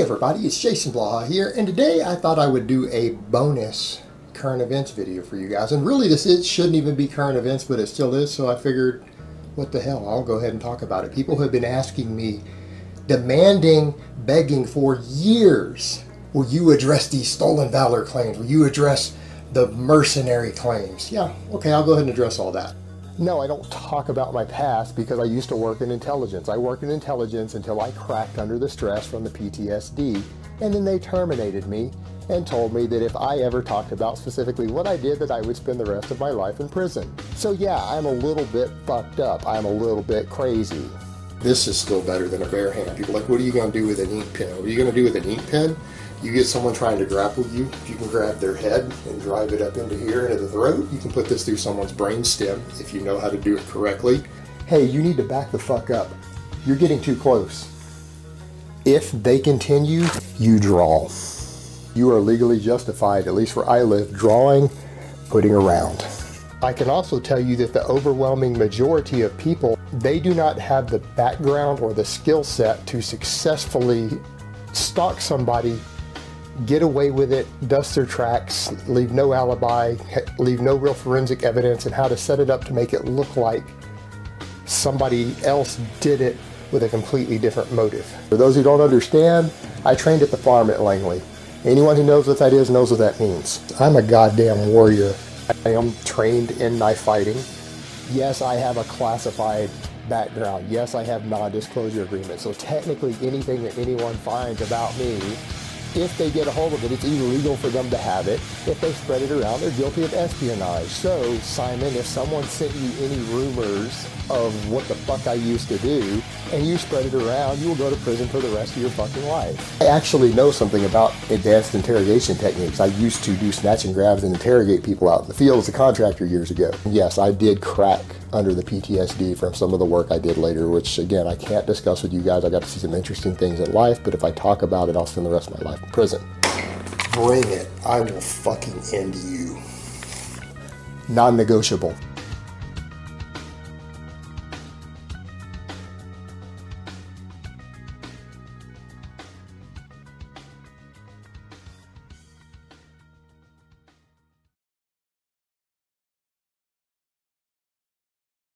everybody, it's Jason Blaha here, and today I thought I would do a bonus current events video for you guys. And really shouldn't even be current events, but it still is, so I figured, what the hell, I'll go ahead and talk about it. People have been asking me, demanding, begging for years, will you address these stolen valor claims? Will you address the mercenary claims? Yeah, okay, I'll go ahead and address all that. No, I don't talk about my past because I used to work in intelligence. I worked in intelligence until I cracked under the stress from the PTSD, and then they terminated me and told me that if I ever talked about specifically what I did, that I would spend the rest of my life in prison. So yeah, I'm a little bit fucked up. I'm a little bit crazy. This is still better than a bare hand. People are like, what are you going to do with an ink pen? What are you going to do with an ink pen? You get someone trying to grapple you, you can grab their head and drive it up into here, into the throat. You can put this through someone's brain stem if you know how to do it correctly. Hey, you need to back the fuck up. You're getting too close. If they continue, you draw. You are legally justified, at least where I live, drawing, putting around. I can also tell you that the overwhelming majority of people, they do not have the background or the skill set to successfully stalk somebody, get away with it, dust their tracks, leave no alibi, leave no real forensic evidence, and how to set it up to make it look like somebody else did it with a completely different motive. For those who don't understand, I trained at the farm at Langley. Anyone who knows what that is knows what that means. I'm a goddamn warrior. I am trained in knife fighting. Yes, I have a classified background. Yes, I have non-disclosure agreements. So technically anything that anyone finds about me, if they get a hold of it, it's illegal for them to have it. If they spread it around, they're guilty of espionage. So, Simon, if someone sent you any rumors of what the fuck I used to do, and you spread it around, you will go to prison for the rest of your fucking life. I actually know something about advanced interrogation techniques. I used to do snatch and grabs and interrogate people out in the field as a contractor years ago. Yes, I did crack under the PTSD from some of the work I did later, which again, I can't discuss with you guys. I got to see some interesting things in life, but if I talk about it, I'll spend the rest of my life in prison. Bring it. I will fucking end you. Non-negotiable.